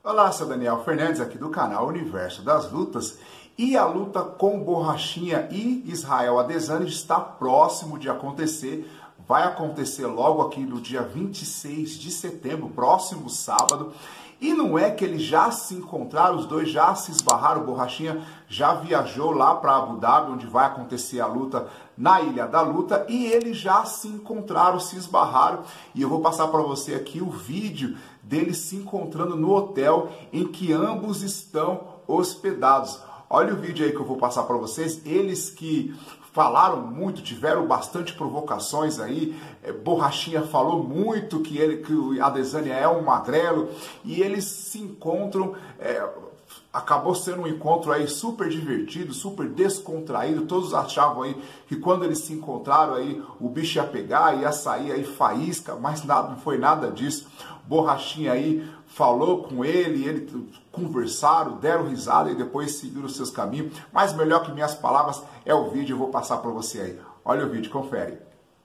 Olá, sou Daniel Fernandes aqui do canal Universo das Lutas. E a luta com Borrachinha e Israel Adesanya está próximo de acontecer. Vai acontecer logo aqui no dia 26 de setembro, próximo sábado. E não é que eles já se encontraram, os dois já se esbarraram. O Borrachinha já viajou lá para Abu Dhabi, onde vai acontecer a luta na Ilha da Luta. E eles já se encontraram, se esbarraram. E eu vou passar para você aqui o vídeo deles se encontrando no hotel em que ambos estão hospedados. Olha o vídeo aí que eu vou passar para vocês. Eles que falaram muito, tiveram bastante provocações aí. Borrachinha falou muito que o Adesanya é um magrelo e eles se encontram. Acabou sendo um encontro aí super divertido, super descontraído. Todos achavam aí que quando eles se encontraram aí o bicho ia pegar, ia sair aí faísca, mas nada, não foi nada disso. Borrachinha aí falou com ele conversaram, deram risada e depois seguiram os seus caminhos. Mas melhor que minhas palavras é o vídeo, eu vou passar para você aí. Olha o vídeo, confere.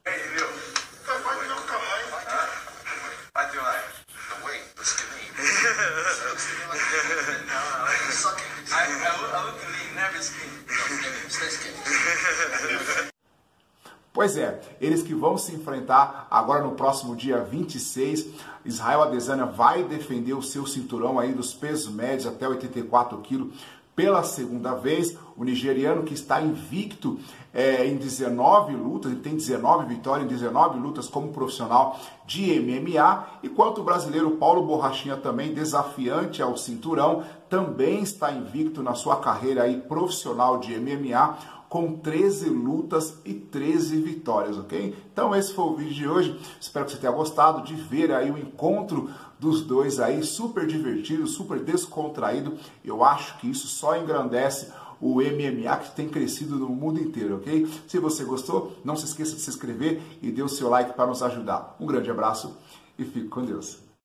Pois é, eles que vão se enfrentar agora no próximo dia 26. Israel Adesanya vai defender o seu cinturão aí dos pesos médios até 84 quilos pela segunda vez. O nigeriano que está invicto em 19 lutas, ele tem 19 vitórias em 19 lutas como profissional de MMA. Enquanto o brasileiro Paulo Borrachinha, também desafiante ao cinturão, também está invicto na sua carreira aí profissional de MMA, com 13 lutas e 13 vitórias, ok? Então esse foi o vídeo de hoje, espero que você tenha gostado de ver aí o encontro dos dois aí, super divertido, super descontraído. Eu acho que isso só engrandece o MMA que tem crescido no mundo inteiro, ok? Se você gostou, não se esqueça de se inscrever e dê o seu like para nos ajudar. Um grande abraço e fique com Deus.